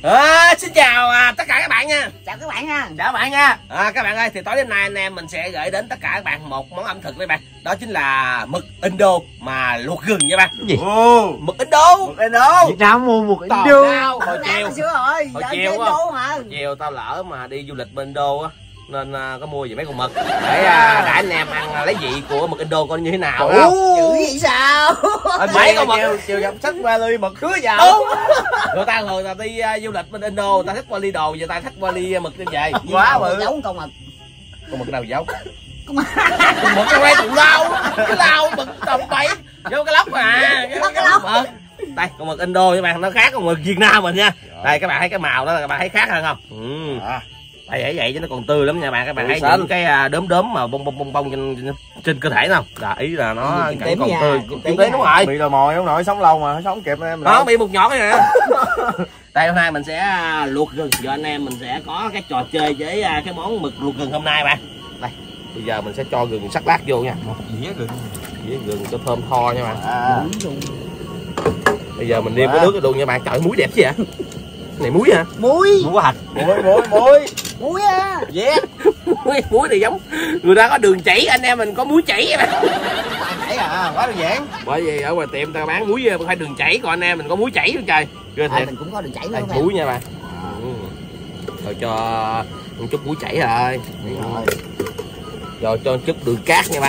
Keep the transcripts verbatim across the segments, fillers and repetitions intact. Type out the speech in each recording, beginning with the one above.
À, xin chào à, tất cả các bạn nha. Chào các bạn nha. Chào các bạn nha. À, các bạn ơi, thì tối đêm nay anh em mình sẽ gửi đến tất cả các bạn một món ẩm thực đây bạn. Đó chính là mực Indo mà luộc gừng nha bạn. Gì? Ồ, mực Indo. Mực Indo. Việt Nam mua mực Indo. Hồi chiều. Rồi, Hồi chiều á. Chiều tao lỡ mà đi du lịch bên Indo á, nên uh, có mua về mấy con mực để uh, để anh em ăn uh, lấy vị của mực Indo coi như thế nào. Ủa, dữ vậy sao? Mấy con mực chiều, chiều gặp sách vali mực cưới vào. Đúng. Người ta thường là đi uh, du lịch bên Indo, người ta thích vali đồ, người ta thích vali mực đem về. Quá bự. Giống con mực. Con mực nào giấu? Con mực cái quen tụi lau, cái lau mực tầm bậy, vô cái lóc mà. Cái, cái lóc. Mực. Đây con mực Indo các bạn, nó khác con mực Việt Nam mình nha. Đây các bạn thấy cái màu đó, các bạn thấy khác hơn không? Ừ. À. Đây vậy vậy chứ nó còn tươi lắm nha bạn. Các bạn thấy những cái đốm đốm mà bông bông bông bông trên, trên cơ thể không? Là ý là nó ừ, vẫn còn tươi. Tím đúng rồi. Bị đòi mồi ông nội, sống lâu mà sống kịp em. Nó bị một nhọt nè. Đây hôm nay mình sẽ luộc gừng, giờ anh em mình sẽ có cái trò chơi với cái món mực luộc gừng hôm nay bạn. Đây bây giờ mình sẽ cho gừng sắc lát vô nha. Một dĩa gừng, dĩa gừng cho thơm tho nha bạn. À. Bây giờ mình nêm cái nước luôn nha bạn. Trời muối đẹp chứ vậy? Này muối hả? Muối. Muối hạch. Muối muối muối. Muối á. Yeah. muối muối thì giống người ta có đường chảy, anh em mình có muối chảy vậy bạn. Chảy à, quá đơn giản. Bởi vì ở ngoài tiệm ta bán muối phải đường chảy, còn anh em mình có muối chảy luôn trời. Ghê thiệt. Mình cũng có đường chảy đây, luôn muối nha bạn. Ừ. Rồi cho một chút muối chảy rồi. Rồi. Rồi cho một chút đường cát nha bạn.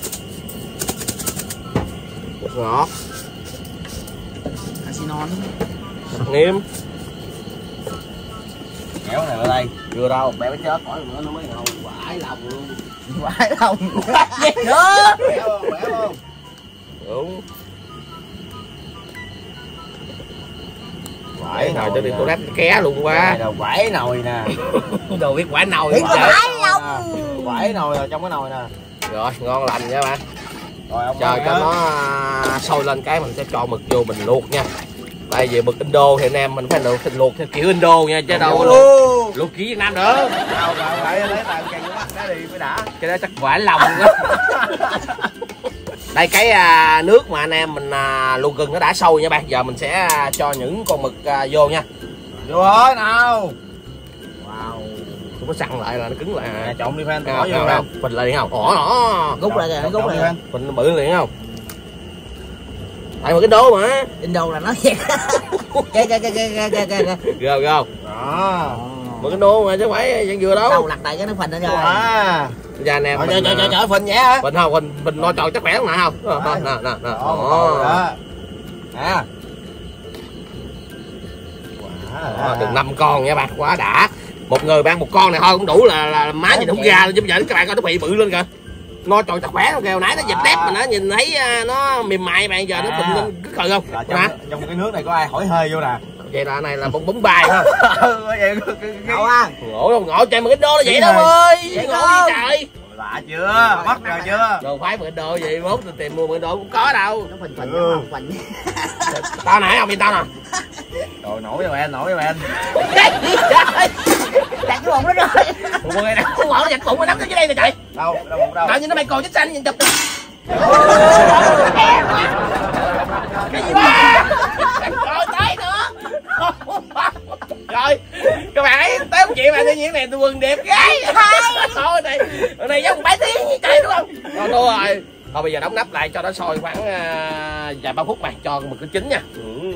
Bột ngọt. Arsenal. Nghiêm. Kéo này ở đây. Chưa đâu, bé mới chết khỏi nữa nó mới ngầu quải lòng luôn. Quải lòng. Gì nữa? Khỏe không? Khỏe không? Đúng. Quải nồi cho đi tôi đắp ké luôn quá. Đồ quải nồi nè. Đồ biết quải nồi. Quải lòng. Quải nồi ở trong cái nồi nè. Rồi ngon lành nha bạn. Rồi ông chờ cho nó sôi lên cái mình sẽ cho mực vô mình luộc nha. Tại vì mực Indo thì anh em mình phải luộc thịt luộc theo kiểu Indo nha, chứ đâu có luộc, luộc kiểu Việt Nam nữa. Đâu phải lấy tay kèm cái mắt cái đi mới đã. Cái đó chắc quả lòng đó. Đây cái à, nước mà anh em mình à, luộc gừng nó đã sôi nha bạn. Giờ mình sẽ à, cho những con mực à, vô nha. Vô ơi nào. Wow. Không có săn lại là nó cứng lại. À, trộn đi fan, bỏ vô đâu. Phình lại đi không? Ủa nó. Rút lại rồi, rút lại. Phình bự liền không? Tại một cái đố mà. Indo là nó thiệt. Kê kê kê kê kê kê. Ghê ghê. Đó. Một cái đố mà chứ phải vẫn vừa đâu. Đâu lặt lại cái nó phình lên rồi. À. Giờ anh em trời trời trời trời phình nhẹ hả? Phình không, phình phình no tròn chắc khỏe không nè không? Nè nè nè. Đó. À. Wow. Được năm con nha bạn, quá đã. Một người bán một con này thôi cũng đủ là, là má nhìn không ra luôn, chứ bây giờ các bạn coi nó bị bự lên kìa. No tròn chắc khỏe không kìa, hồi nãy nó dẹp tép mà nó nhìn thấy nó mềm mại bạn, giờ nó phình lên cứ khờ không? Trong, trong cái nước này có ai hỏi hơi vô nè. Vậy là này là bóng bóng bài không? Ngộ á. Ngộ đâu, ngộ trời mà cái đô là vậy đâu ơi. Vậy ngộ gì trời. Lạ chưa? Bắt rồi chưa? Đồ phái mười đô vậy, mốt tôi tìm mua mười đô cũng có đâu. Nó phình phình ừ. Phình. Tao nãy không, bên tao nè. Rồi nổi rồi anh, nổi rồi anh. Chặt cái bụng nó rồi. Ủa người nào không ngộ, nó chặt bụng nó nắm dưới đây nè trời. Đâu, đâu bụng đâu. Trời như nó bay cồn chết xanh nhìn chụp. Cái gì ba? Rồi tới nữa. Rồi các bạn ấy tới một chuyện mà tự nhiên này tôi quần đẹp gái. Thôi này này giống bảy tiếng như trời đúng không? Rồi thua rồi. Thôi bây giờ đóng nắp lại cho nó sôi khoảng uh, vài ba phút này cho mực nó chín nha. Ừ.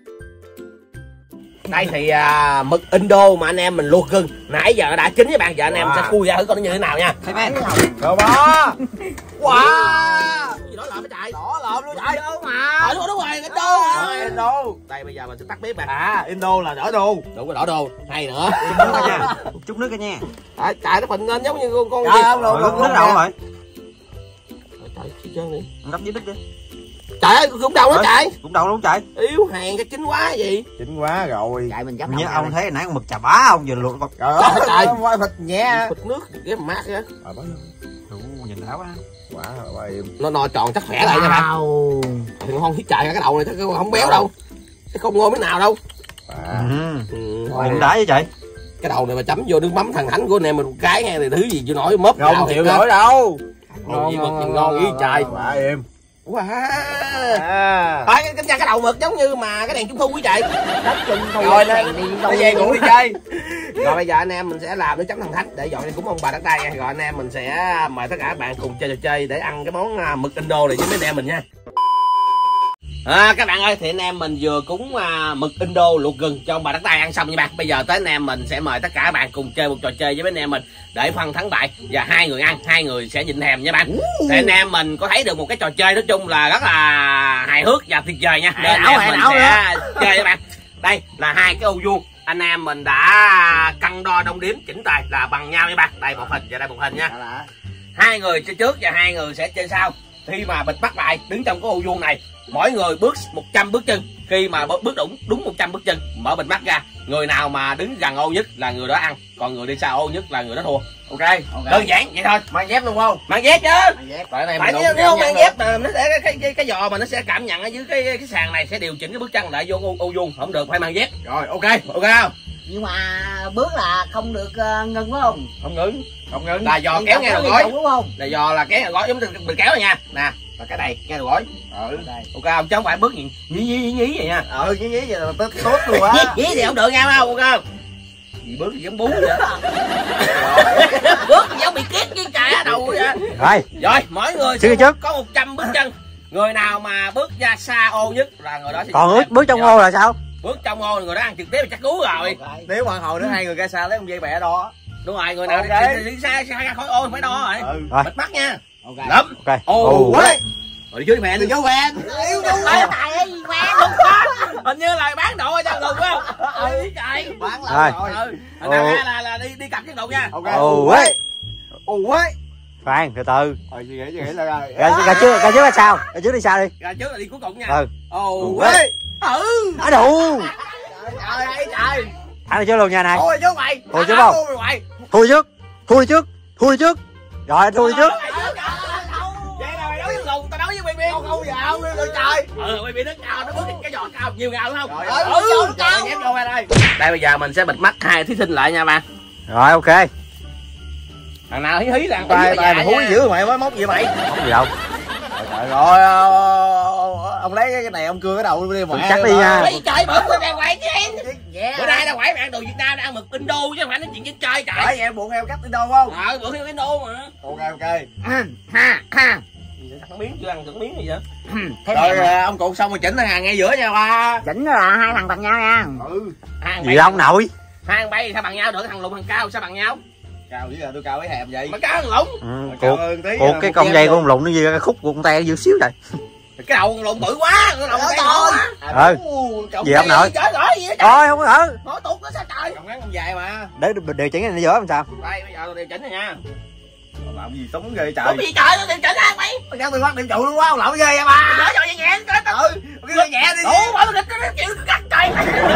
Đây thì uh, mực Indo mà anh em mình luộc gừng nãy giờ nó đã chín với bạn, giờ anh em wow. sẽ khui ra thử coi nó như thế nào nha. Thấy mấy rồi bó. Wow. Gì đó lộn cái trời. Đỏ lộn luôn trời. Indo mà. Ờ, đúng rồi, đúng rồi, Indo rồi. Indo. Đây bây giờ mình sẽ tắt bếp bạn. À, Indo là đỏ đô. Đúng rồi, đỏ đô. Hay nữa. Chút nước nha. Chút nước nha. À, trời nó phình lên giống như con con gì. Không, không, không, nước đâu rồi. Trời, chứ trơn đi. Gấp dưới nước đi. Trời ơi, cũng đâu đó trời. Cũng đâu luôn trời. Yếu hàng cái chín quá gì. Chín quá rồi. Trời mình chấp nhớ ông thấy nãy con mực chà bá không, giờ luộc vật. Trời ơi, trời ơi, thịt nhẹ. Thịt nước cái mà mát á. Rồi bắn. Đủ nhìn đã quá. Quá rồi em. Nó no tròn chắc khỏe lại nha bạn. Đừng ngon thiết trời cái đầu này chắc không béo đâu. Cái không ngon cái nào đâu. À. Ừ. Nhìn đã vậy trời. Cái đầu này mà chấm vô nước mắm thằng Hạnh của anh em mình cái nghe thì thứ gì chưa nổi mớp không chịu nổi đâu. Ngon với mực nhìn ngon ý trời. Quá em. Wow. À. Thôi cái cái đầu mực giống như mà cái đèn trung thu quý trời. Trung thu Rồi lên đi nó về ngủ đi chơi. Rồi bây giờ anh em mình sẽ làm nước chấm thần thánh để dọn lên cúng ông bà đất đai nha. Rồi anh em mình sẽ mời tất cả các bạn cùng chơi trò chơi để ăn cái món mực Indo này với mấy anh em mình nha. À, các bạn ơi, thì anh em mình vừa cúng à, mực Indo luộc gừng cho ông bà đất đai ăn xong nha bạn. Bây giờ tới anh em mình sẽ mời tất cả các bạn cùng chơi một trò chơi với mấy anh em mình để phân thắng bại và hai người ăn, hai người sẽ nhịn thèm nha bạn. Thì anh em mình có thấy được một cái trò chơi nói chung là rất là hài hước và tuyệt vời nha. Nên anh em mình sẽ chơi nha bạn. Đây là hai cái ô vuông, anh em mình đã cân đo đong đếm chỉnh tề là bằng nhau nha bạn. Đây một hình và đây một hình nha. Hai người chơi trước và hai người sẽ chơi sau. Khi mà bịt mắt lại đứng trong cái ô vuông này, mỗi người bước một trăm bước chân. Khi mà bước đúng đúng một trăm bước chân mở bịt mắt ra, người nào mà đứng gần ô nhất là người đó ăn, còn người đi xa ô nhất là người đó thua. Ok, okay. Đơn giản vậy thôi. Mang dép luôn không? Mang dép chứ. Mang dép. Tại này nếu, nếu không mang dép mà nó sẽ cái cái, cái, cái giò mà nó sẽ cảm nhận ở dưới cái cái sàn này sẽ điều chỉnh cái bước chân lại vô ô, ô vuông, không được phải mang dép. Rồi ok, ok không? Nhưng mà bước là không được uh, ngưng phải không? Không ngưng, không ngưng. Là giò kéo nghe đầu gối đúng không? Là giò là kéo đầu gối giống mình kéo rồi nha. Nè, là cái này nghe đầu gối. Ừ. Ok không? Chứ không phải bước nhí nhí nhí nhí vậy nha. Ừ, nhí nhí vậy là tốt tốt luôn á. Nhí thì không được nghe không? Ok không? Gì bước thì giống bún vậy. Bước thì giống bị kiết với cả đầu vậy. Rồi. Rồi, mỗi người sẽ trước có một trăm bước chân. Người nào mà bước ra xa ô nhất là người đó sẽ. Còn bước bước trong ô là sao? Bước trong ô người đó ăn trực tiếp là chắc cứu rồi. Nếu mà hồi nữa hai người ra xa lấy con dây bẹ đo. Đúng rồi, người nào okay. đi, đi, đi xa xa ra khỏi ô phải đo rồi. Ừ. Rồi. Bịt mắt nha. Ok. Lắm. Ok. Ồ quá. Rồi đi dưới mẹ. Đừng giấu quen. Yêu đâu Tài ơi, quen luôn đó. Hình như là bán đồ ở trong ngục phải không? Ừ trời. Bán lại rồi. Ừ. Thành ra là là đi đi cặp chiếc đồ nha. Ok. Ồ ấy. Ồ ấy. Khoan, từ từ. Ờ gì nghĩ gì nghĩ là rồi. Gà trước, gà trước là sao? Gà trước đi sao đi? Gà trước là đi cuối cùng nha. Ừ. Ồ ấy. Ừ. Ở đủ. Trời ơi trời. Thắng đi trước luôn nha này. Thôi chứ mày. Thôi chứ không. Thua đi trước. Thua đi trước. Thua đi trước. Rồi thua đi trước. Vậy là mày đấu với ngùng, tao đấu với Biên. Không không dạo nữa trời. Ừ, Biên nó cao, nó bước cái giò cao, nhiều gạo đúng không? Rồi, ừ, cao. Nhét vô đây. Đây bây giờ mình sẽ bịt mắt hai thí sinh lại nha bạn. Rồi ok. Thằng nào hí hí là bài bài mà húi dữ mày mới móc gì mày? Không gì đâu. Trời ơi, ông lấy cái này ông cưa cái đầu đi mẹ. Chắc đi nha. Ôi trời bữa bữa nay quậy chứ em. Bữa nay tao quậy bạn đồ Việt Nam đang ăn mực Indo chứ không phải nói chuyện với chơi trời. Bởi em buồn heo cắt Indo không? Ờ, bữa heo Indo mà. Ok ok. Ha ha. Thằng miếng chưa ăn thử miếng gì vậy? Rồi ông cuộn xong rồi chỉnh thằng hàng ngay giữa nha ba. Chỉnh là hai thằng bằng nhau nha. Ừ. Gì đâu ông nội. Hai thằng bay sao bằng nhau được, thằng lùn thằng cao sao bằng nhau? Cao chứ là tôi cao với hẹp vậy. Mà cao thằng lùn. Ừ, cuộc, cuộc cái con dây của con lùn nó như cái khúc của con te dưới xíu rồi. Cái đầu con lùn bự quá, cái đầu tay to quá. Ừ. Gì ông nội? Trời ơi gì vậy? Thôi không có hả? Nói tuột nó sao trời? Còn ngắn con dài mà. Để điều chỉnh này giữa làm sao? Đây bây giờ tôi điều chỉnh rồi nha. Làm gì sống ghê trời. Làm gì trời, tôi điều chỉnh á mày. Mày cho tôi bắt điểm trụ luôn quá, ông lộn ghê vậy ba. Đỡ rồi nhẹ nhẹ cái đó. Ừ, cái nhẹ đi. Ủa mà cái cái chịu cắt trời.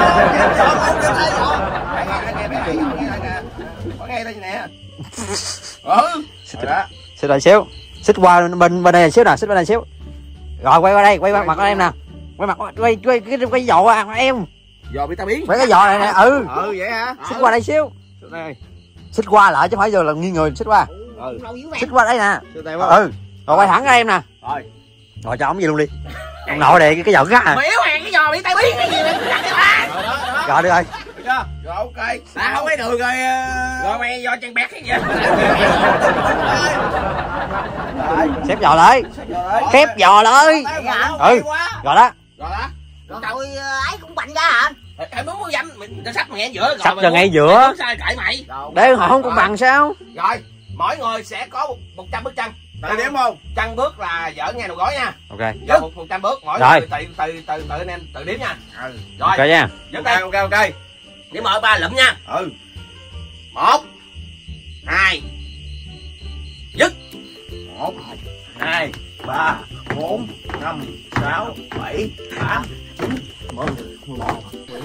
Có ngay đây nè. Ừ. Xích lại xíu. Xích qua bên bên đây xíu nè, xích bên đây xíu. Rồi quay qua đây, quay qua mặt của em nè. Quay mặt quay quay cái cái giò à em. Giò bị tao biến. Phải cái giò này nè, ừ. Ừ vậy hả? Xích qua đây xíu. Xích qua lại chứ phải giờ là nghiêng người xích qua. Ừ. Xích qua đây nè. Ừ. Rồi quay thẳng ra em nè. Rồi. Rồi cho ổng gì luôn đi. Ông nội đề cái cái giò gắt à. Mày yếu hàng cái giò bị tao biến cái gì mày cắt cái ba. Rồi đi ơi. Rồi ok. À không thấy được rồi. Rồi mày do chân bẹt cái gì? Xếp giò lại. Khép giò lại. Ừ. Rồi đó. Rồi đó. Rồi ấy cũng bành ra hả? Em muốn mua dăm mình nó sắp ngay giữa rồi. Sắp giờ ngay giữa. Sai cãi mày. Để họ không công bằng sao? Rồi, mỗi người sẽ có một trăm bước chân. Tại điểm không? Chân bước là dở nghe đầu gối nha. Ok. Dở một một trăm bước, mỗi rồi. người tự tự tự tự anh em tự đếm nha. Ừ. Rồi. Ok nha. Dứt đây. Ok ok. Điểm mở ba lụm nha. Ừ. Một. Hai. Dứt. Một, hai, ba, bốn, năm, sáu, bảy, tám, chín, mười, mười một, mười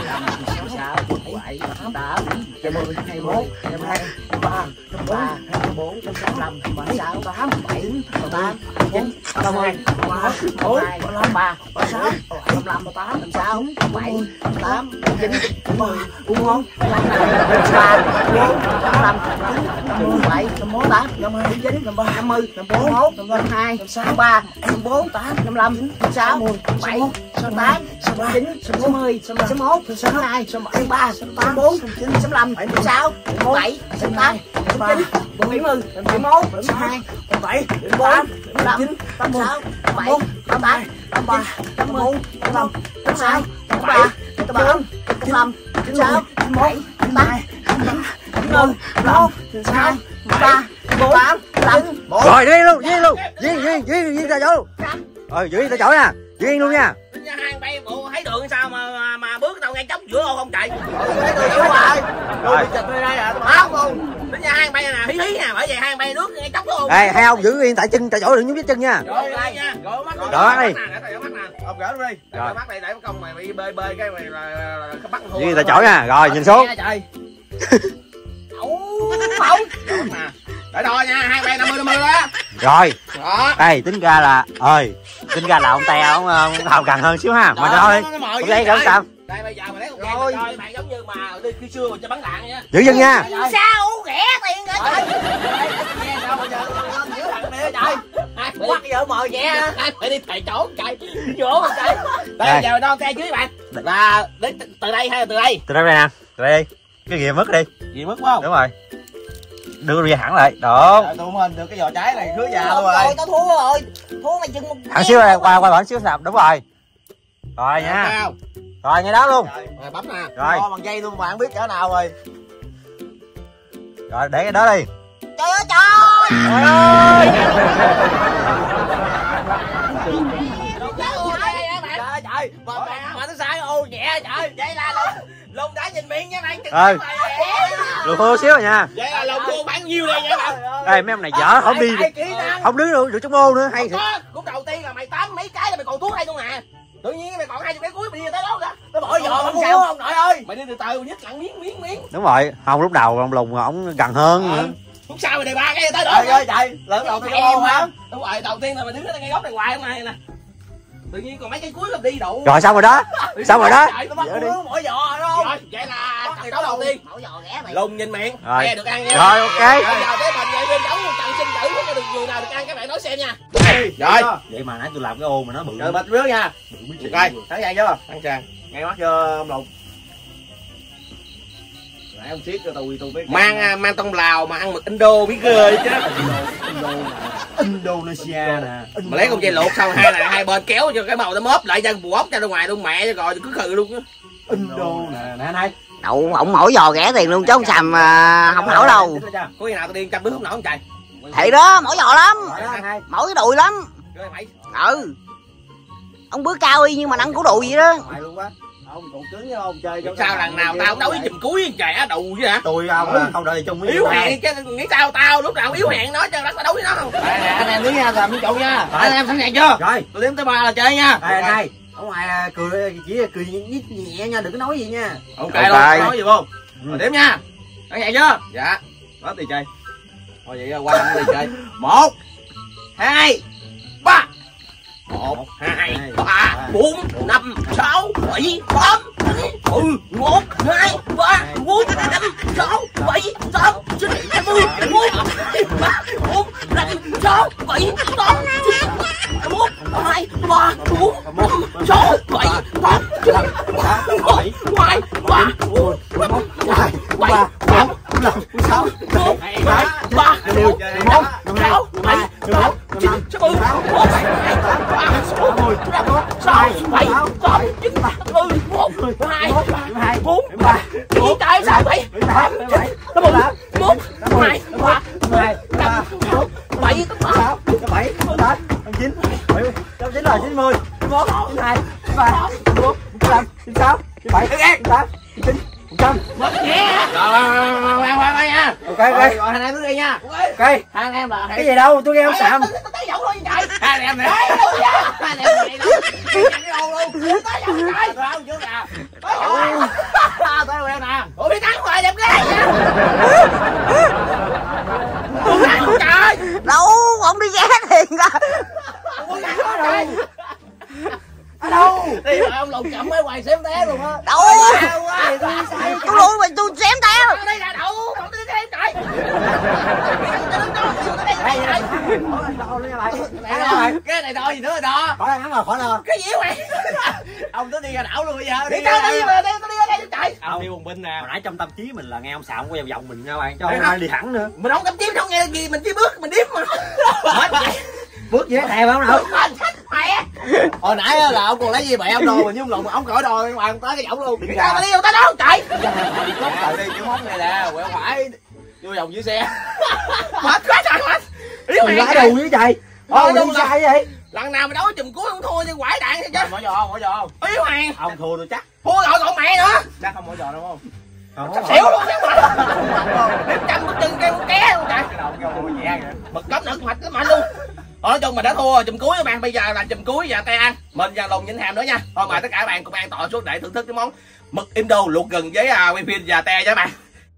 hai, mười ba, hai mươi mốt, hai mươi hai, hai mươi ba, hai mươi ba, bốn sáu năm bảy sáu tám bảy tám chín ba mươi ba bốn năm ba ba sáu năm tám sáu bảy tám chín mười bốn bốn ba bốn năm chín bảy tám năm hai chín năm ba năm mươi năm bốn năm hai năm ba năm bốn tám năm năm sáu bảy sáu tám sáu chín sáu mươi sáu mốt sáu hai sáu ba sáu bốn chín sáu năm sáu bảy sáu tám sáu chín bảy mươi bảy mốt bảy hai bảy tám tám chín tám sáu bảy tám ba tám ba tám mươi tám năm tám sáu tám ba tám bốn tám năm chín sáu chín mốt chín ba chín mươi một sáu ba bốn tám Rồi đi luôn, đi luôn. Đi đi đi đi ra chỗ. Ờ giữ ta chỗ nha. Giữ yên luôn nha. Hai bay bộ thấy đường sao mà mà, mà bước tao ngay chốc giữa ô không chạy. Thấy đường yếu rồi. Rồi chụp đây đây à. Không luôn. Tính ra hai bay nè, hí hí nè, bởi vậy hai bay nước ngay chốc luôn. Ê, hai ông giữ yên tại chân tại chỗ đừng nhúc nhích chân nha. Rồi đây nha. Rồi mắt. Rồi mắt đi. Ông gỡ luôn đi. Rồi mắt đây để công mày bị bơi bơi cái mày là bắt thua. Giữ tại chỗ nha. Rồi nhìn xuống. Không. Để đo nha, hai bay năm mươi năm mươi đó. Rồi. Đó. Ê, tính ra là ơi, tính ra là ông Tè ông ông hào gần hơn xíu ha. Mà đo đi. Ông đây không sao. Đây bây giờ mà lấy con game rồi bạn giống như mà đi khi xưa mà cho bắn đạn nha. Giữ chân nha. Sao ghẻ tiền nữa trời. Nghe sao bây giờ giữ thằng này trời. Quắt giờ mời vậy phải đi thầy chỗ chạy. Chỗ không chạy. Đây giờ đo xe dưới bạn. Là đến từ đây hay là từ đây? Từ đây nè. Từ đây đi. Cái ghìa mất đi. Ghìa mất không? Đúng rồi. Đưa ra hẳn lại. Đúng. Tụi mình được cái giò trái này khứa già luôn rồi. Rồi tao thua rồi. Thua mày chừng một. Thẳng xíu đây, qua qua bển xíu sạp. Đúng rồi. Rồi nha. Rồi ngay đó luôn. Rồi bấm nè. Rồi. Bằng dây luôn mà không biết cỡ nào rồi. Rồi để cái đó đi. Trời ơi trời. Trời ơi. Trời trời, mà mà nó sai ô nhẹ trời. Vậy là lùng đã nhìn miệng nha bạn. Ừ. Lùi khô xíu rồi nha. Vậy là lùng khô bao nhiêu đây nha bạn. Đây mấy ông này dở không đi được. Không đứng được được trong ô nữa hay thiệt. Cũng đầu tiên là mày tám mấy cái là mày còn thuốc đây luôn nè. Tự nhiên mày còn hai chục cái cuối mày đi tới đó kìa. Nó bỏ giò không sao ông nội ơi. Mày đi từ từ nhích lặng miếng miếng miếng. Đúng rồi, không lúc đầu ông lùng ổng gần hơn nữa. Lúc sau mày đề ba cái tới đó. Trời ơi trời, lần đầu tiên em hả? Đúng rồi, đầu tiên là mày đứng ở ngay góc này hoài không này nè. Tự nhiên còn mấy cái cuối không đi đủ. Rồi xong rồi đó. Xong rồi đó. Trời, nó bắt uống mỗi giò đó. Rồi, vậy là trận đấu đầu tiên. Mỗi giò ghẻ mày. Lùng nhìn miệng. Rồi. Nghe được ăn nha. Rồi ok. Bây giờ tới mình vậy bên đấu trận sinh tử cho được người nào được ăn các bạn nói xem nha. Rồi. Vậy mà nãy tôi làm cái ô mà nó bự. Rồi bịch rứa nha. Coi, thắng vàng chưa? Thắng sàn. Ngay mắt cho ông Lục. Nãy ông siết cho tôi tôi biết. Mang mang tông Lào mà ăn mực Indo biết ghê chứ. Indonesia nè. Mà lấy con dây luộc xong hai là hai bên kéo cho cái màu nó móp lại chân bù ốc ra ngoài luôn mẹ cho rồi cứ khừ luôn á. Indo nè, nè này. Đậu ổng mỗi giò ghẻ tiền luôn chứ không xàm mà không nổi đâu. Có khi nào tôi đi trăm đứa không nổi không trời. Thì đó, mỗi giò lắm. Mỗi cái đùi lắm. Ừ. Ông bước cao y nhưng mà ăn củ đùi vậy đó. Mày luôn quá. Ông còn cứng với ông chơi cho sao lần nào tao đấu với chùm cuối với trời á đù chứ hả? Tôi không không đợi chung với yếu hèn chứ nghĩ sao tao lúc nào yếu hèn nó cho tao đấu với nó không? Anh em đứng nha, làm miếng trụ nha. Anh em sẵn sàng chưa? Rồi, tôi đếm tới ba là chơi nha. Đây đây. Ở ngoài cười chỉ cười nhít nhẹ nha, đừng có nói gì nha. Ok luôn, nói gì không? Rồi đếm nha. Sẵn sàng chưa? Dạ. Đó thì chơi. Thôi vậy qua năm thì chơi. Một, hai, ba. Một, hai, ba, bốn, năm, sáu, bảy, tám, chín, một, hai, ba, bốn, năm, sáu, bảy, tám, chín, mười, một, hai, ba, bốn, năm, sáu, bảy, tám, chín, một, hai, ba, bốn, năm, sáu, bảy, tám, chín, một, hai, ba, bốn, năm, sáu, bảy, tám, sáu, một, hai, ba, bốn, năm, sáu, bảy, tám, chín, mười, một, hai, ba, bốn, năm, sáu, bảy, tám, chín, mười, một, hai, hai, bốn, ba, bốn, trái sáu, bảy, tám, chín, mười, một, hai, ba, năm, sáu, bảy, tám, bảy, tám, chín, bảy, chín rồi, chín mươi, một, hai, ba, bốn, năm, sáu, bảy, tám, chín, một trăm. mất nhé. Rồi, khoan khoan nha. Ok ok. Rồi hai anh em đứng đi nha. Ok. Hai anh em là Cái gì đâu, tôi nghe ông Sạm. Tới giọng luôn trời. Hai anh em này. Hai anh em này đâu. Cái đâu luôn. Tới giọng trời. Đâu chưa nè. Tới đâu nè. Ủa biết thắng rồi đẹp ghê nha. Trời. Đâu ông đi vé thiền ra. Ở đâu? Đi mà ông lùng chậm mới hoài xém té luôn á. Đâu? Tôi luôn mà tôi xém té. Đây là đậu, không đi xem trời. Cái này thôi gì nữa rồi đó. Khỏi ăn rồi, khỏi rồi. Cái gì mày? Ông tính đi ra đảo luôn bây giờ. Đi tao đi mà đi tao đi ở đây trời. Ông đi bùng binh nè. Hồi nãy trong tâm trí mình là nghe ông xạo quay vòng vòng mình nha bạn, cho không ai đi thẳng nữa. Mình không cầm chim không nghe gì, mình chỉ bước mình điếm mà. Bước với thèm không đâu. Mẹ. Hồi nãy là ông còn lấy gì mẹ ông đồ mình nhưng lùng ông cởi đồ hoàng tới cái võng luôn. Đi tao mà đi vô tới đâu trời. Đi cốt trời đi, cái món này nè, quẹo phải vô vòng dưới xe. Mệt quá trời mệt. Đừng lái đồ với trời. Ôi đâu sai vậy? Lần nào mà đấu chùm cuối không thua như quải đạn chứ. Mỗi giò không, mỗi giò không? Yếu hàng. Ông thua tôi chắc. Thua rồi còn mẹ nữa. Chắc không mỗi giò đúng không? Sắp xỉu luôn chứ mà. Đếm trăm một chân kêu ké luôn trời. Cái đầu kêu tôi nhẹ kìa. Bật cấm nực mạch cái mạnh luôn. Nói chung mình đã thua chùm cuối các bạn, bây giờ là chùm cuối và tay ăn. Mình và Lùng Vĩnh Hàm nữa nha. Thôi mời tất cả các bạn cùng ăn tọa suốt để thưởng thức cái món mực Indo luộc gừng với uh, quay phim và te cho các bạn.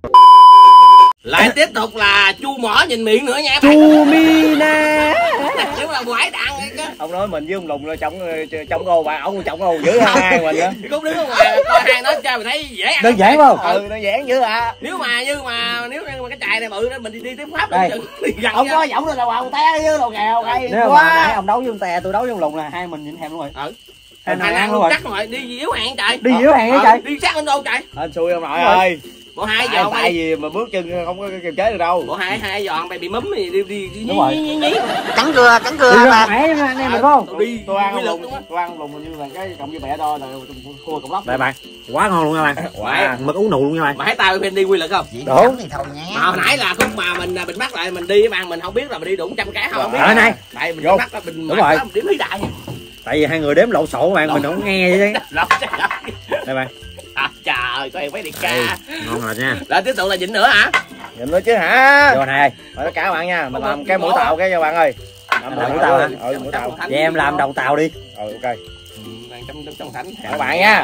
Lại tiếp tục là chu mỏ nhìn miệng nữa nha. Chu Mina. Chứ là quải đạn vậy chứ. Ông nói mình với ông Lùng là chống chống gô bà, ông chống gô giữ hai mình á. Cũng đứng ở ngoài coi hai nó chơi mình thấy dễ ăn. Đơn giản không? Ừ, đơn giản dữ à. Nếu mà như mà nếu như mà cái chài này bự đó mình đi đi tiếp pháp đây. Ông có giọng rồi là ông té với đồ nghèo hay nếu quá. Mà nãy ông đấu với ông Tè, tôi đấu với ông Lùng là hai mình nhìn thèm luôn rồi. Ừ. Hai này ăn luôn rồi. Chắc rồi, đi yếu hàng trời. Đi yếu hàng ờ, trời. Đi sát lên đâu trời. Anh xui ông nội ơi. Bộ hai giờ tại, tại vì mà bước chân không có kiềm chế được đâu. Bộ hai hai giờ mày bị mắm thì đi đi đi. Đúng rồi. Cắn cưa, cắn cưa mà. Nãy anh em mình phải không? Tôi đi. Tôi ăn Lùng, tôi ăn Lùng như là cái cộng với mẹ đo là cua cọng lóc. Đây bạn. Quá ngon luôn nha bạn. Wow. Mực ú nụ luôn nha bạn. Mà thấy tao bên đi quy lực không? Đúng thì thôi nhé. Mà hồi nãy là khúc mà mình mình bắt lại mình đi các bạn, mình không biết là mình đi đủ trăm cái không, không biết. Ở này. Tại mình bắt là mình đúng rồi. Mình đếm thấy đại. Tại vì hai người đếm lộn xộn bạn, mình không nghe vậy chứ. Đây bạn. À, trời có em mấy đi ca. Ngon rồi nha. Lại tiếp tục là Vịnh nữa hả? Vịnh nữa chứ hả? Vô này. Mời tất cả các bạn nha, mình làm cái mũi tàu cái cho bạn ơi. Làm mũi tàu hả? Ừ, mũi tàu. Vậy em làm đầu tàu đi. Ừ, ok. Đang trong trong thánh. Các bạn nha.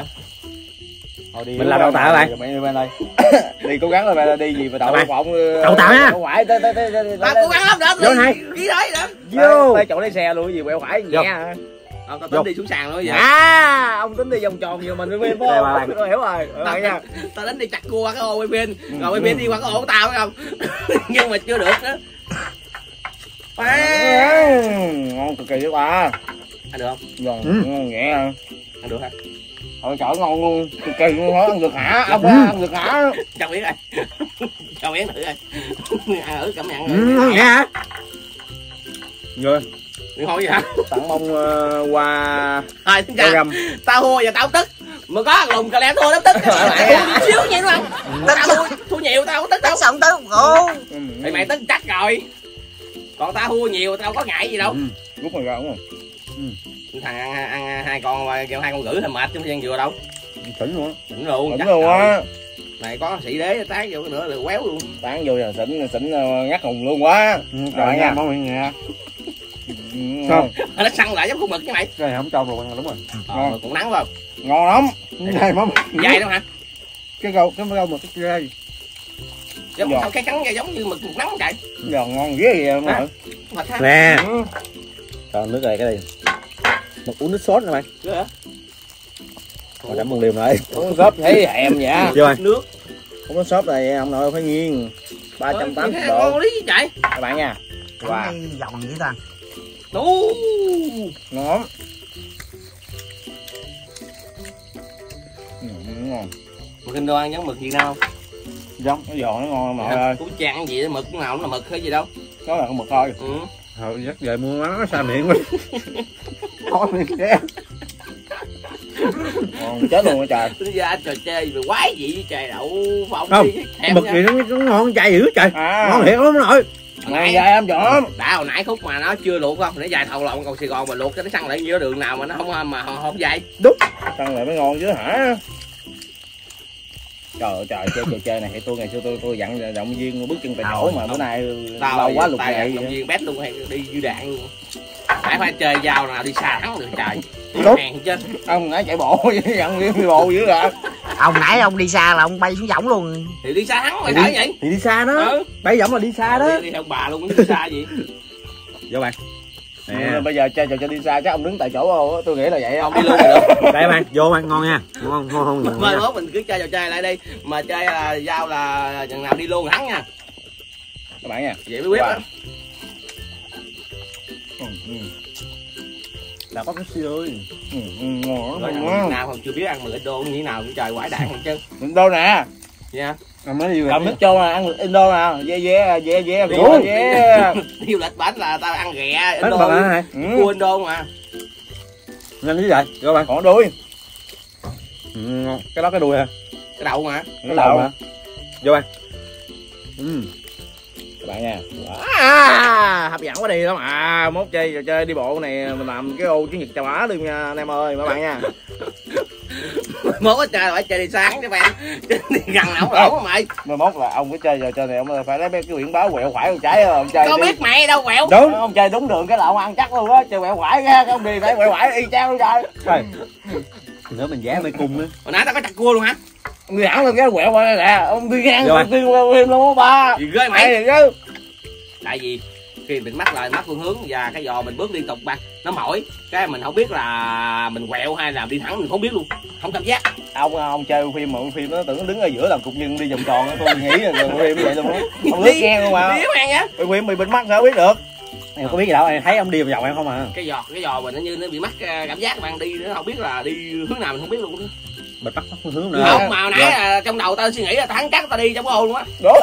Mình làm đầu tàu các bạn. Đi bên đây. Đi cố gắng rồi bạn, đi gì mà đậu phộng. Đầu tàu nha. Ngoại tới tới tới tới. Ta cố gắng lắm đó. Vô này. Đi đấy đó. Vô. Tới chỗ lấy xe luôn, gì quẹo phải nhẹ hả? Ông tao tính đi xuống sàn luôn vậy. À, ông tính đi vòng tròn nhiều mình quay phim. Tôi hiểu rồi. Rồi nha. Tao tính đi chặt cua cái ô quay phim, rồi quay phim đi qua cái ô của tao phải không? Nhưng mà chưa được nữa. Ngon cực kỳ các bạn. Ăn được không? Giòn, ngon nhẹ à. Ăn được hả? Thôi trời ngon luôn, cực kỳ luôn hả? Ăn được hả? Ông ăn được hả? Cho miếng rồi. Cho miếng thử rồi. Ăn thử cảm nhận. Ừ, nhẹ hả? Rồi. Đừng hỏi gì hả? Tặng mong uh, qua thôi program. Tao thua và tao tức mà có Lùng cà lem thua lắm tức. Thua xíu vậy luôn. Tao thua thua nhiều tao không tức đâu. Xong tới ngộ. Thì mày tức chắc rồi. Còn tao thua nhiều tao có ngại gì đâu. Ừ. Rút rồi ra đúng không? Ừ. Thằng ăn, ăn, ăn hai con kêu hai con gửi thì mệt chứ không gian vừa đâu. Tỉnh luôn á. Tỉnh luôn. Tỉnh luôn á. Này có sĩ đế tán vô cái nữa là quéo luôn. Tán vô giờ tỉnh tỉnh ngắt hùng luôn quá. Ừ, rồi nha, món miệng nha. Không. Nó săn lại giống con mực chứ mày. Cái này không cho luôn đúng rồi. Ờ, mực cũng nắng phải không? Ngon lắm. Này món dai đâu hả? Cái gâu cái gâu mực cái dai. Giống không cái cắn giống như mực mực nắng chạy. Giòn ngon ghê vậy em ơi. Nè. Còn nước này cái này. Mực uống nước sốt nè mày. Hả? Rồi đấm một liều lại. Uống sốt thấy em vậy. Rồi. Nước. Uống nước sốt này ông nội phải nghiêng. ba trăm tám mươi độ. Ngon lý chạy. Các bạn nha. Wow. Giòn dữ ta. Đủ. Ngon. Ừ, ngon. Mực Indo ăn giống mực Việt Nam không? Giống nó giòn nó ngon mọi ơi. Củ chang gì đó, mực nào cũng là mực hay gì đâu. Đó là con mực thôi. Ừ. Thôi dắt về mua mắm nó xa miệng quá. Thôi miệng đen. Ngon chết luôn á trời. Tính ra trò chơi về quái gì với trời đậu phộng không đi. Mực gì nó, nó ngon chai dữ trời. À. Ngon thiệt lắm nội. Ngon dài em chọn. Đã hồi nãy khúc mà nó chưa luộc không, để dài thầu lộn cầu Sài Gòn mà luộc cho nó săn lại giữa đường nào mà nó không mà không, không dày. Đúng. Săn lại mới ngon chứ hả? Trời ơi trời, chơi trò chơi này thì tôi ngày xưa tôi tôi dặn động viên bước chân tại chỗ mà bữa nay lâu quá lục này động viên bét luôn hay đi dư đạn luôn. Phải phải chơi vào nào đi xa thắng được trời. Đúng. Hàng trên. Ông nãy chạy bộ với dặn viên đi bộ dữ rồi. Ông nãy ông đi xa là ông bay xuống võng luôn. Thì đi xa hắn mày thấy vậy? Thì đi xa đó. Ừ. Bay võng là đi xa đó. Đi, đi theo bà luôn đi xa gì? Vô bạn. Nè. Bây giờ chơi trò chơi đi xa chắc ông đứng tại chỗ không? Tôi nghĩ là vậy không đi luôn được. Đây bạn, vô bạn ngon nha. Ngon ngon không? Mai mốt mình cứ chơi trò chơi lại đi. Mà chơi là giao là chừng nào đi luôn hắn nha. Các bạn nha. Vậy mới biết đó. Ừ, ừ. Là có cái siêu ơi. Ừ, ừ, ngon lắm. Nào không chưa biết ăn mười đô như thế nào cũng trời quải đạn hết trơn. Đô nè. Dạ. Cầm nước chôn là ăn Indo nè, dê dê dê dê dê dê. Tiêu lịch bánh là tao ăn ghẹ Indo. Cua Indo mà. Nhanh như vậy, các bạn. Còn đuôi. Ừ, cái đó cái đuôi hả? Cái đầu mà. Cái đầu hả? Vô bạn. Ừ. Các bạn nha. À, hấp dẫn quá đi lắm à. Mốt chơi trò chơi đi bộ này mình làm cái ô chiến dịch châu Á luôn nha anh em ơi các bạn nha. Mốt có chơi phải chơi đi sáng các bạn. Đi gần nào không ổn mày. Mà mốt là ông phải chơi trò chơi này ông phải lấy mấy cái biển báo quẹo phải không trái ông chơi. Có đi. Biết mày đâu quẹo. Đúng. Ông chơi đúng đường cái là ông ăn chắc luôn á, chơi quẹo phải ra ông đi phải quẹo phải y chang luôn trời. Nữa mình vẽ mê cung á. Hồi nãy tao có chặt cua luôn hả? Ông đi hẳn lên cái quẹo qua đây nè, ông đi ngang ông đi qua phim luôn ba. Gì ghê mày chứ. Tại vì khi mình mắc lại mắc phương hướng và cái giò mình bước liên tục mà nó mỏi cái mình không biết là mình quẹo hay là đi thẳng mình không biết luôn, không cảm giác. Ông ông chơi phim mà phim nó tưởng đứng ở giữa làm cục nhân đi vòng tròn tôi nghĩ là phim vậy luôn á. Ông lướt ngang luôn mà. Biết ngang á. Phim bị bệnh mắt sao biết được. Em có biết gì đâu, em thấy ông đi vòng em không à. Cái giò cái giò mình nó như nó bị mắc cảm giác mà đi nó không biết là đi hướng nào mình không biết luôn. Bật bắt phương hướng nữa. Không mà hồi nãy là trong đầu tao suy nghĩ là thắng chắc tao đi trong cái ô luôn á. Đúng.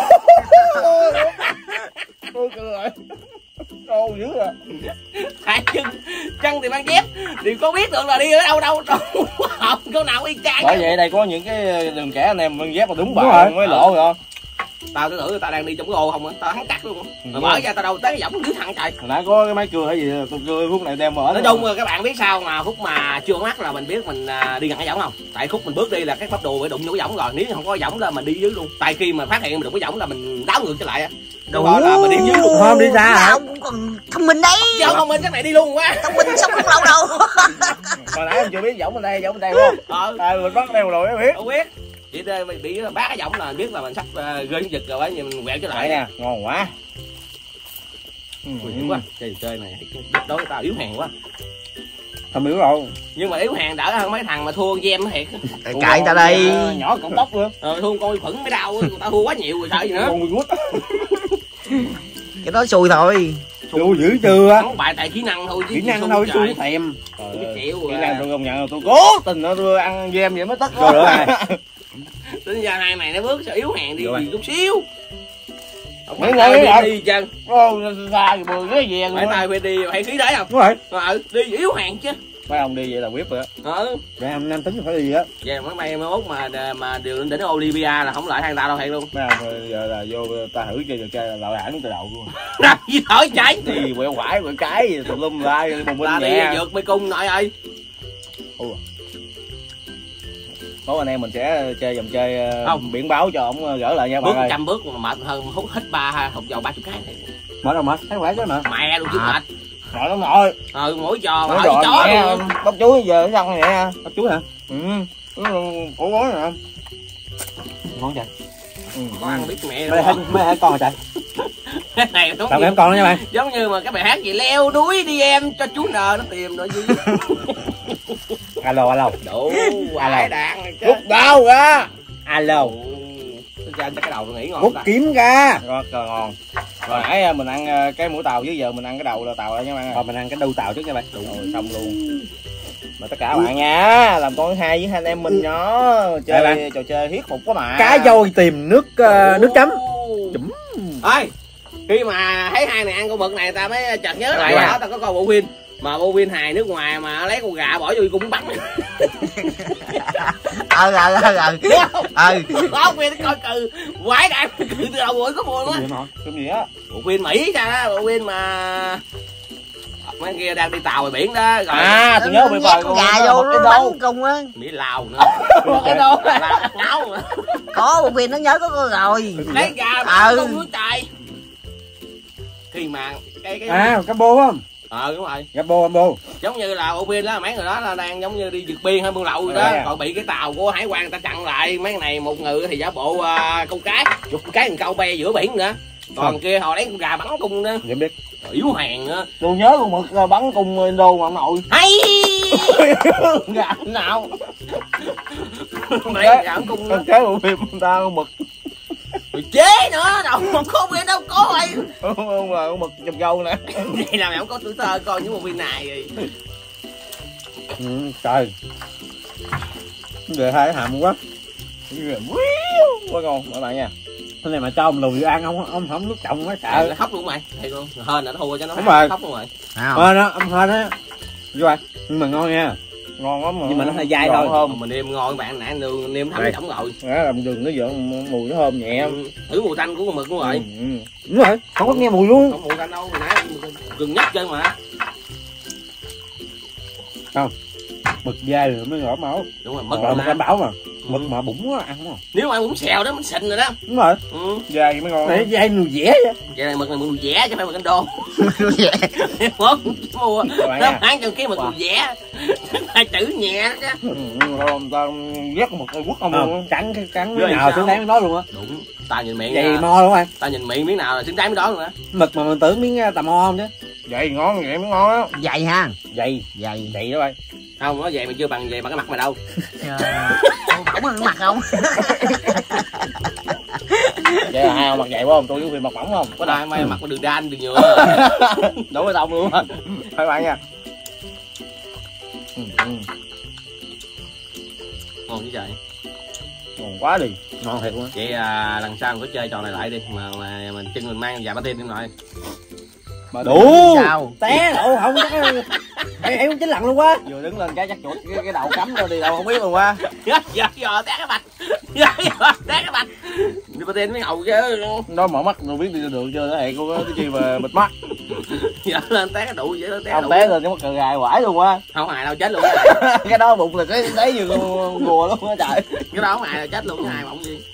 Tôi cười. Ô dữ rồi. Hai chân chân thì mang dép thì có biết được là đi ở đâu đâu đâu không có nào y chang. Bởi vậy đây có những cái đường trẻ anh em mang dép mà đúng bài mới lộ rồi. Tao cứ tưởng tao đang đi trong cái ô không á, tao thắng cắt luôn á. Mà mở ra tao đâu tới cái võng dưới thằng trời. Hồi nãy có cái máy cưa hay gì, tôi cưa phút này đem mở. Nói chung rồi các bạn biết sao mà khúc mà chưa mắt là mình biết mình đi gần cái võng không? Tại khúc mình bước đi là cái bắp đùi phải đụng vô cái võng rồi, nếu không có võng là mình đi dưới luôn. Tại khi mà phát hiện mình đụng cái võng là mình đáo ngược trở lại á. Đúng là mình đi dưới luôn. Không đi xa hả? Ông cũng còn thông minh đấy. Chứ không thông minh chắc này đi luôn quá. Thông minh sống không lâu đâu. Hồi nãy em chưa biết võng bên đây, võng bên đây đúng không? Ờ. À, mình bắt đeo rồi mới biết. Không biết. Chỉ đây mình bị bát cái võng là biết là mình sắp uh, rơi giật rồi ấy, mình quẹo trở lại nha. Ngon quá. Ừ, ừ. Quá. Chơi chơi này đối tao yếu hèn quá. Không yếu đâu. Nhưng mà yếu hèn đỡ hơn mấy thằng mà thua game thiệt. Cãi ta đây. Uh, nhỏ cộng tóc luôn. Ờ thua con phẫn mới đau, tao thua quá nhiều rồi sợ gì nữa. Con quýt. Cái đó xui thôi. Xui dữ chưa? Không bài tại kỹ năng thôi chứ. Kỹ năng thôi xui thèm. Kỹ năng tôi công nhận tôi cố tình tôi ăn game vậy mới tức. Rồi nữa này. Tính ra hai mày nó bước sao yếu hèn đi gì chút xíu. Mấy người đi đi chân. Ô xa thì bừa cái gì phải tay phải đi phải khí đấy không? Đúng rồi. Ờ đi yếu hèn chứ. Mấy ông đi vậy là quyết rồi á. Ờ. Vậy em em tính phải gì á. Vậy mấy mày mới mốt mà mà điều lên đỉnh Olympia là không lại thằng tao đâu thiệt luôn. Mấy ông giờ là vô ta thử chơi chơi là lại hẳn từ đầu luôn. Làm gì thổi chạy. Đi quẹo quải quẹo cái gì tùm lum la một bên nhẹ. Đi vượt mê cung nội ơi. Ủa. Tối anh em mình sẽ chơi dòng chơi không biển báo cho ổng gỡ lại nha bạn ơi. Trăm bước mà mệt hơn hút hết ba hụt vào ba chục cái này. Mệt đâu mệt, thấy khỏe chứ mà. Mẹ luôn chứ à. mệt. Mệt lắm rồi. Ờ mỗi trò mà hỏi chó luôn. Bắp chuối giờ nó xong vậy. Bắp chuối hả? Ừ. Cổ gối nè. Ngon trời. Ừ. Có ăn biết mẹ mấy hết mấy hết con rồi trời. Cái này giống như em con đó nha bạn. Giống như mà cái bài hát gì leo núi đi em cho chú N nó tìm nó gì. Alo alo. Đủ alo đạn này chứ. Rút đâu ra. Alo. Cho anh cái đầu tôi nghĩ ngon. Rút kiếm ra. Rồi ngon. Rồi nãy mình ăn cái mũi tàu, dưới giờ mình ăn cái đầu là tàu đây nha bạn. Rồi mình ăn cái đuôi tàu trước nha bạn. Đủ rồi xong luôn. Mà tất cả các bạn nha, làm con hai với hai anh em mình nhỏ chơi trò chơi thiết phục quá mà. Cá dôi tìm nước uh, nước chấm. Chấm. Ơi. Khi mà thấy hai này ăn con mực này ta mới chợt nhớ lại đó, tao có coi bộ phim mà bộ phim hài nước ngoài mà lấy con gà bỏ vô cung bắn. Ờ ờ ờ ờ. Ờ. Có phim coi cừ quái đại cừ từ đầu mũi có mùi quá. Cái gì á? Bộ phim Mỹ sao đó, bộ phim mà mấy kia đang đi tàu ngoài biển đó rồi. À tôi nhớ bị bời con gà vô nó bắn cung á. Mỹ Lào nữa. Cái đâu là ngáo nữa. Có bộ phim nó nhớ có có rồi. Lấy gà bắn cung núi trời. Khi mà cái cái à cái bô không? ờ đúng rồi, Rambo Rambo. giống như là bộ pin đó, mấy người đó là đang giống như đi vượt biên hay buôn lậu rồi đó, à. còn bị cái tàu của hải quan người ta chặn lại. Mấy này một người thì giả bộ uh, câu cá, chụp cái thằng câu be giữa biển nữa, còn Không. kia họ lấy con gà bắn cung nữa, Em biết. yếu hàng nữa. Tôi nhớ con mực bắn cung Indo mà ông nội. Hay Gà nào mày gà bắn cung nữa. cái bộ phim người ta con mực. Rồi chế nữa đâu mà có pin đâu có mày. Không là con mực chầm gâu nè. Vậy là mày không có tuổi thơ coi những bộ phim này rồi. Ừ, trời. Về hai cái hàm quá. Quá ngon các bạn nha. Cái này mà cho ông lùi ăn không ông không nước trọng quá Ờ, sợ. nó khóc luôn mày, thiệt luôn. Hên là nó thua cho nó Đúng rồi. khóc luôn rồi. Ờ đó, ông hên á. Vô ăn. Nhưng mà ngon nha. Ngon lắm mà. Nhưng mà nó hơi dai Giòn thôi. Thơm. Mà nêm ngon bạn, nãy nêm nêm thấm Đây. thấm rồi. Đó, làm đường nó giỡn mùi nó thơm nhẹ. Ừ, thử mùi tanh của con mực luôn rồi. Ừ, ừ. Đúng rồi, không có nghe mùi luôn. Không mùi tanh đâu, hồi nãy gừng nhất chân mà. Mực dai rồi mới ngỏ máu. Đúng rồi, Mực mực là một mà. cái báo mà. Ừ. Mực mà bụng quá ăn không. Nếu mà ăn bún xèo đó mình xịn rồi đó. Đúng rồi. Ừ. Dai mới ngon. Này dai mùi dẻ vậy. Vậy là mực này mực mùi dẻ chứ không phải mực anh đô. Mốt mua bạn nó nha. bán cho cái mực mùi dẻ. Hai chữ nhẹ đó chứ. Ừ, thơm ta rất một cây quất không Ờ, luôn. cắn cái cắn Ghê cái nào sao? xứng đáng với đó luôn á. Đúng, ta nhìn miệng Vậy à, mo đúng không? ta nhìn miệng miếng nào là xứng đáng với đó luôn á. Mực mà mình tưởng miếng tà mo không chứ. Vậy ngon vậy mới ngon á. Dày ha. Dày, Dày. dày đó bay. Không, nói vậy mà chưa bằng vậy bằng cái mặt mày đâu. Bỏng hơn mặt không? Vậy là hai ông mặt vậy phải không? Tôi với Huyền mặt bỏng không? Có đai mày mặt đường đan đường nhựa. Đủ cái tông luôn á. Hai bạn nha. Ừ, ừ. Ngon như vậy. Ngon quá đi. Ngon thiệt luôn á. Vậy à, lần sau mình có chơi trò này lại đi mà mà mình chân mình mang vài bát tim lại. Mà Đủ. Sao? Té đậu không chắc. Em em chín lần luôn quá. vừa đứng lên cái chắc chuột cái, cái đầu cắm đâu đi đâu không biết luôn á. Giờ giờ giờ té cái bạch. Giờ giờ té cái bạch. Đi bát tim mới ngầu chứ. Nó mở mắt tôi biết đi được chưa đó hẹn cô có cái chi mà bịt mắt. Giờ lên té cái đủ vậy đó, té Ông đủ. té lên cái mắt cờ gài quải luôn á. Không ai đâu chết luôn. Cái đó bụng là cái đấy như con rùa luôn á trời. Cái đó không ai đâu chết luôn, cái ai bỗng gì.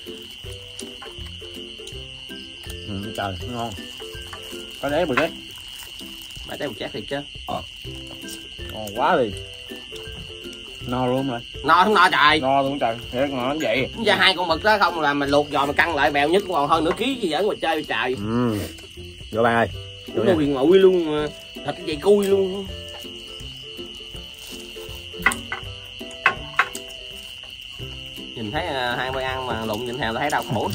Ừ, trời ngon. Có đấy bự đấy. Bà té một chát thiệt chứ. Ngon quá đi. No luôn rồi. No không no trời. Ngon luôn trời. Thiệt ngon lắm vậy. Ra hai con mực đó không là mình luộc giò mình căng lại bèo nhất còn hơn nửa ký gì giỡn mà chơi trời. Ừ. Vô bạn ơi. Vô Nó nha. quyền nguội luôn mà. Thịt cái dây cui luôn. Nhìn thấy à, hai bay ăn mà lụng nhìn theo thấy đau khổ.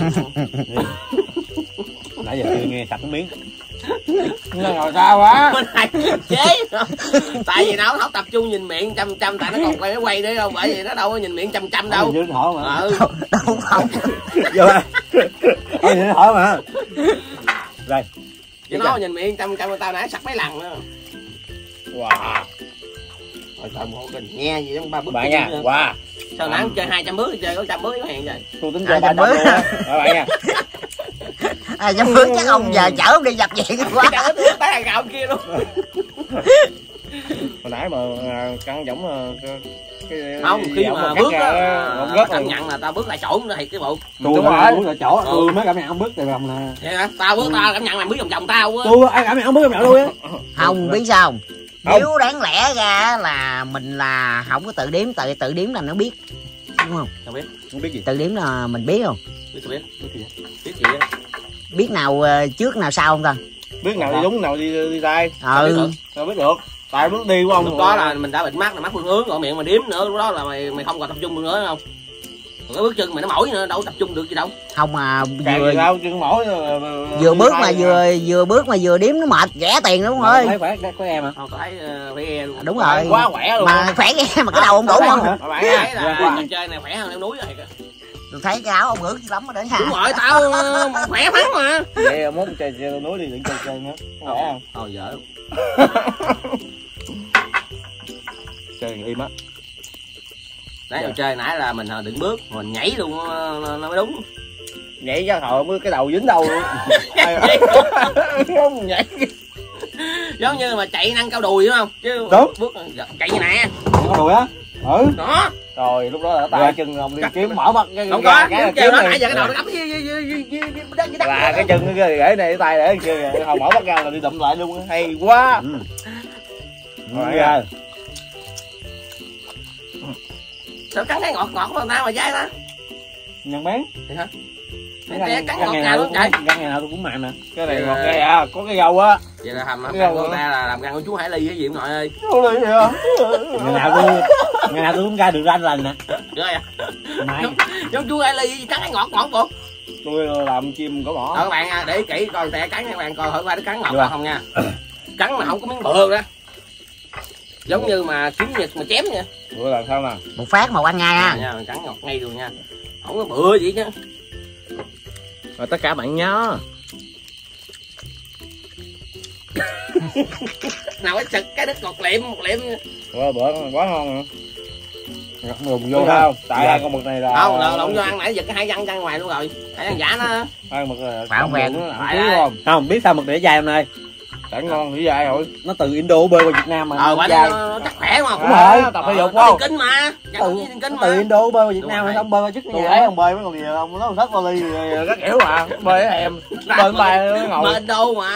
Nãy giờ chưa nghe sạch miếng. Nó ngồi sao quá. Bên này chế. Tại vì nó không tập trung nhìn miệng chăm chăm tại nó còn quay quay đấy đâu, bởi vì nó đâu có nhìn miệng chăm chăm đâu. Dưới hỏi mà. Ừ. Đâu không? Vô bạn. Ôi dưới hỏi mà. Đây. Chứ nó nhìn miệng chăm chăm tao nãy sặc mấy lần nữa. Wow. Rồi trời một kinh nghe gì trong ba bước. Bạn nha. Wow. Sao nãy chơi hai trăm bước chơi có trăm bước hẹn vậy. Tôi tính Hai chơi ba trăm trăm bước. luôn á. Các bạn nha. À, dám bước chắc ông giờ chở ông đi dập viện quá. Trời ơi, tôi tái hàng gạo kia luôn. Hồi nãy mà à, căng giống à, cái, cái Không, khi giọng mà cắt bước ra, á, không rất cảm luôn. nhận là tao bước lại chỗ nữa thiệt cái bộ. Tôi Đúng rồi. rồi. Tôi là chỗ. Ừ. Tôi mới cảm nhận không bước từ vòng là. Thiệt hả? Tao bước tao cảm nhận mày bước vòng vòng tao á. Tôi ai cảm nhận không bước trong nhận luôn á. Không biết sao không? Không. Nếu đáng lẽ ra là mình là không có tự đếm, tự tự đếm là nó biết, đúng không? Tao biết, Không biết gì. Tự đếm là mình biết không? biết tao biết, biết gì? Biết gì á? Biết nào ờ, trước nào sau không ta? Biết nào đi đúng nào đi đi sai. Ừ. Sao biết được. Tại bước đi của ông. Lúc đó là mình đã bịt mắt là mắt phương hướng rồi miệng mà đếm nữa, lúc đó là mày mày không còn tập trung được nữa không? Còn cái bước chân mày nó mỏi nữa đâu có tập trung được gì đâu. Không mà Càng vừa gì đâu chân mỏi vừa bước mà vừa vừa bước mà vừa đếm nó mệt, rẻ tiền đúng rồi. Thấy khỏe có em hả? Không có thấy uh, phải e luôn. Đúng rồi. quá khỏe luôn. Mà khỏe nghe mà cái đầu ông đủ không? Các bạn Thấy nha. là trò chơi này khỏe hơn leo núi rồi kìa. Tôi thấy cái áo ông ướt lắm rồi đấy hả? Đúng rồi, tao uh, khỏe lắm mà. Vậy mốt chơi chơi núi đi đừng chơi chơi nữa. Khỏe không? Thôi dở. Chơi im á. Nãy giờ chơi nãy là mình đừng bước, mình nhảy luôn nó mới đúng. Nhảy ra hồi mới cái đầu dính đâu luôn. Không nhảy. Giống như mà chạy nâng cao đùi đúng không? Chứ Đúng. bước chạy như nè. Có đùi á. Ừ. Đó. Rồi lúc đó là tay chân ông đi kiếm mở mắt cái Không gà, có, cái cái là kêu kiếm đó này. nãy giờ cái đầu nó cắm dưới dưới dưới dưới dưới đất dưới đất. Là cái chân cái rễ này cái tay để kia hồi mở mắt ra là đi đụng lại luôn hay quá. Ừ. Rồi ra. Sao cắn cái ngọt ngọt của người ta mà dai ta? Nhân bán. Vậy hả? Cái cắn ngọt nào luôn trời. Răng ngày nào tôi cũng mặn nè. Cái này ngọt ghê à, có cái dầu á. Vậy là hầm hầm răng của người ta là làm răng của chú Hải Ly cái gì nội ơi. Chú Ly vậy hả? Ngày nào tôi ngày nào tôi cũng ra được ranh lành nè. Rồi à. Mày. Giống chú Hải Ly cắn cái ngọt ngọt bộ. Tôi làm chim có bỏ. Ờ các bạn à, để kỹ coi tè cắn các bạn coi thử coi nó cắn ngọt ngọt không nha. Cắn mà không có miếng bừa đó. Giống như mà kiếm nhật mà chém nha. Bữa làm sao nè. Một phát mà ăn ngay ha. Nha, cắn ngọt ngay luôn nha. Không có bừa gì chứ. Rồi tất cả bạn nhớ. Nào cái sực cái đứt một liệm một liệm. Bữa bữa quá ngon nè. Ngập lùng vô không? Tại hai con mực này là không, lộn lộn vô ăn nãy giật cái hai răng răng ngoài luôn rồi. Hai răng giả nó. Hai mực là phải không quen. Phải không? Không biết sao mực để dai hôm nay. Chẳng ngon thì dai rồi. Nó từ Indo bơi qua Việt Nam mà. Ờ, nó, nó chắc khỏe mà. Đúng rồi, tập thể dục không? Kinh mà. Từ, kinh từ Indo bơi qua Việt Nam mà không bơi qua trước nhà. Thấy không bơi mấy con gì không? Nó thất vali các kiểu mà. Bơi với em. Bơi bài nó ngồi. Bơi đâu mà.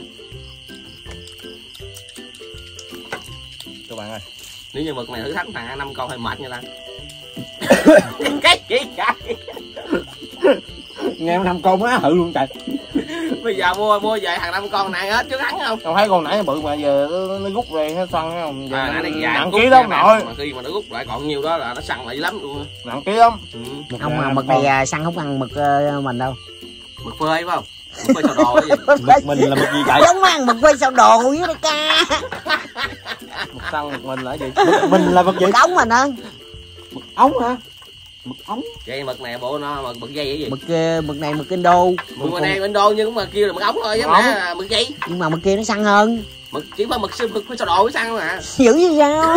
Các bạn ơi. Nếu như mực này thử thách thằng năm con hơi mệt nha ta. Cái gì vậy? Nghe năm con á hự luôn trời. Bây giờ mua mua về thằng năm con này hết chứ thắng không? Không thấy con nãy bự mà giờ nó, nó rút rồi hết săn không? Giờ à, nó, này nặng ký lắm nội. Mà khi mà nó rút lại còn nhiều đó là nó săn lại lắm luôn. Nặng ký lắm. Ừ. Không mà mực này săn không ăn mực uh, mình đâu. Mực phơi phải không? Mực phơi sầu đồ cái gì? Mực mình là mực gì vậy? Giống ăn mực phơi sầu đồ với đây ca. Mực săn mực mình là gì? Mực mình là mực gì? Mực ống mình hả? Mực ống hả? Mực ống. Vậy mực này bộ nó mực mực dây cái gì? Mực uh, mực này mực Indo. Mực này Indo nhưng mà kêu là mực ống thôi chứ mà là mực gì? Nhưng mà mực kia nó săn hơn. Mực chỉ phải mực mực phơi sầu đồ mới săn mà. Dữ như sao?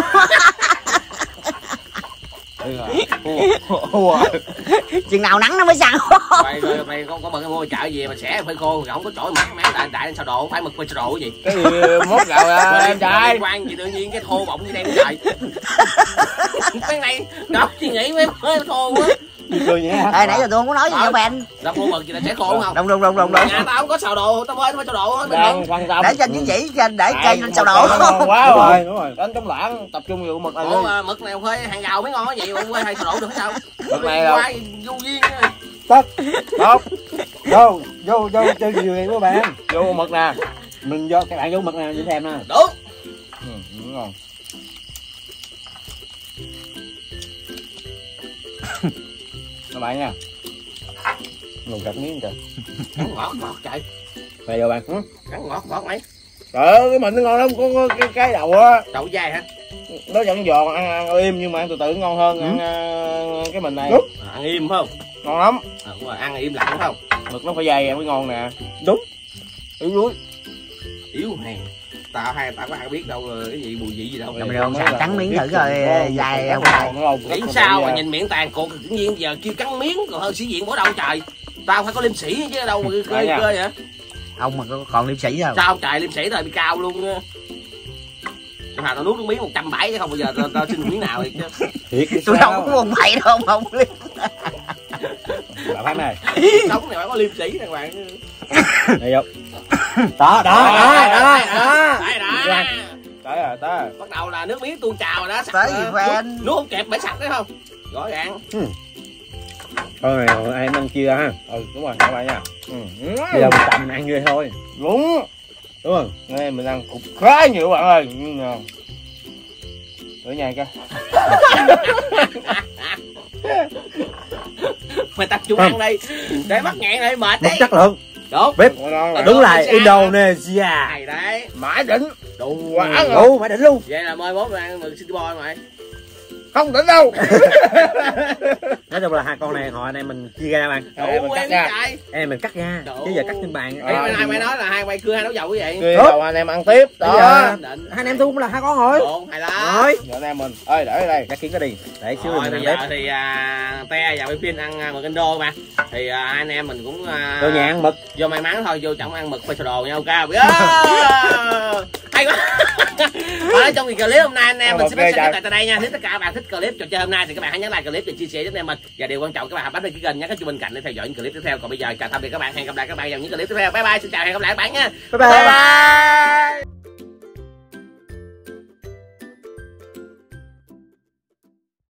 Chừng nào nắng nó mới săn. Mày rồi mày không có mực mua chợ gì mà sẽ phơi khô không có chỗ mắc mé đại đại lên sầu đồ không phải mực phơi sầu đồ cái gì? Cái gì mốt gạo ra em trai. Quan gì tự nhiên cái thô bọng như đây trời. Cái này đâu suy nghĩ mấy mới thô quá. Cười nhẹ hả? Ê, nãy giờ tôi không có nói gì đâu Ben. Là mua mực gì là sẽ khô không? Đúng đúng đúng đúng đúng. Nhà tao không có sầu đồ, tao bơi tao sầu đồ hết. Để trên chiến chỉ để trên lên sầu đồ. Quá rồi, đúng rồi. Đánh chống lãng tập trung vào mực này. Ủa mà mực này phơi hàng gạo mới ngon cái gì mà quay hay sầu đồ được sao? Mực này là vô duyên. tất. Tốt. Vô, vô vô chơi gì vậy các bạn? Vô mực nè. Mình vô các bạn vô mực nè để xem nè. Đúng. Ừ, đúng rồi. Các bạn nha. Ngồi cắt miếng kìa. Cắn ngọt ngọt trời. Đây vô bạn. Ừ. Cắn ngọt ngọt mày. Trời ơi, cái mình nó ngon lắm, có, có cái, cái đầu á. Đậu dai hả? Nó vẫn giòn, ăn, ăn im nhưng mà ăn từ từ ngon hơn. Ừ. Ăn uh, cái mình này. Đúng. À, ăn im phải không? Ngon lắm. À, đúng rồi, ăn im lặng phải không? Mực nó phải dày mới ngon nè. Đúng. Yếu đuối. Yếu hèn. Tao hay tao có ai biết đâu cái gì mùi vị gì đâu. Cầm đâu xào cắn miếng thử rồi dài không? Nghĩ sao mà nhìn miệng tàn cột tự nhiên giờ kêu cắn miếng còn hơn sĩ diện bỏ đâu trời. Tao phải có liêm sĩ chứ đâu mà cơ cơ vậy. Ông mà còn liêm sĩ đâu. Sao trời liêm sĩ rồi bị cao luôn á. Hà tao nuốt nước miếng một trăm bảy chứ không bao giờ tao, tao xin miếng nào thì chứ. Thiệt tôi đâu có một bảy đâu mà không liêm. Bà phát này. Sống này phải có liêm sĩ nè các bạn. Đây vô. Đó, đó, đó, đó, đó. Đấy đó. Tới rồi, tới rồi. Bắt đầu là nước miếng tuôn trào rồi đó. Tới gì fan. Nuốt không kẹp bể sạch đấy không? Rõ ràng. Ừ. Con này ai ăn chia ha. Ừ, đúng rồi, các bạn nha. Ừ. Bây giờ mình chậm mình ăn ghê thôi. Đúng. Đúng không? Đây mình ăn cục khá nhiều bạn ơi. Nhưng ở nhà coi. Mày tập trung ăn đi. Để bắt nghẹn lại mệt đi. Mất chất lượng. Đúng. Bếp. Đúng là Indonesia. Này đấy. Mãi đỉnh. Đủ quá. Đủ mãi đỉnh luôn. Vậy là mai mốt ăn mực Singapore mày. Không đỉnh đâu. Nói chung là hai con này họ anh em mình chia ra bạn. Đủ em trời. Em mình cắt ra. Chứ giờ cắt trên bàn. Ê, mày nay mày nói là hai quay cưa hai nấu dầu cái vậy. Kia đầu anh em ăn tiếp. Đó. Hai anh em tôi cũng là hai con rồi. Ủa, hay là. Rồi. Giờ anh em mình. Ơi để ở đây. Cắt kiến cái đi. Để xíu rồi, mình bây ăn giờ bếp. thì à, te và Philippines ăn mực Indo mà. Thì à, hai anh em mình cũng à, vô nhà ăn mực. Vô may mắn thôi, vô trọng ăn mực phơi sầu đồ nhau cao. Yeah! Hay quá. Nói trong thì clip hôm nay anh em mình sẽ bắt tại đây nha. Nếu tất cả các bạn thích clip trò chơi hôm nay thì các bạn hãy nhấn like clip và chia sẻ với anh em mình. Và điều quan trọng các bạn bấm đăng ký kênh, nhấn cái chuông bên cạnh để theo dõi những clip tiếp theo. Còn bây giờ chào tạm biệt các bạn, hẹn gặp lại các bạn vào những clip tiếp theo. Bye bye, xin chào, hẹn gặp lại các bạn nha. Bye bye. Bye, bye.